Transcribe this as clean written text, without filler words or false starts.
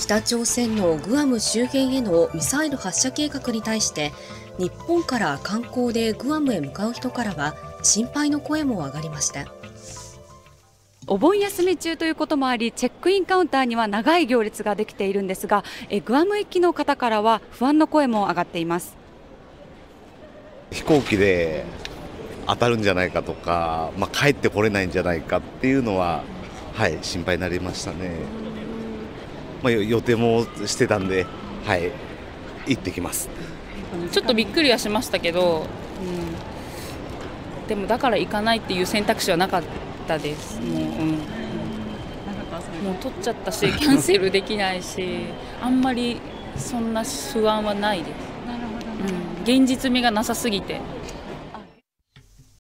北朝鮮のグアム周辺へのミサイル発射計画に対して、日本から観光でグアムへ向かう人からは心配の声も上がりました。 お盆休み中ということもあり、チェックインカウンターには長い行列ができているんですが、グアム行きの方からは不安の声も上がっています。 飛行機で当たるんじゃないかとか、帰ってこれないんじゃないかっていうのは、心配になりましたね。予定もしてたんで、行ってきます。 ちょっとびっくりはしましたけど、でもだから行かないっていう選択肢はなかったです。もう取っちゃったし、キャンセルできないし、あんまりそんな不安はないです。現実味がなさすぎて。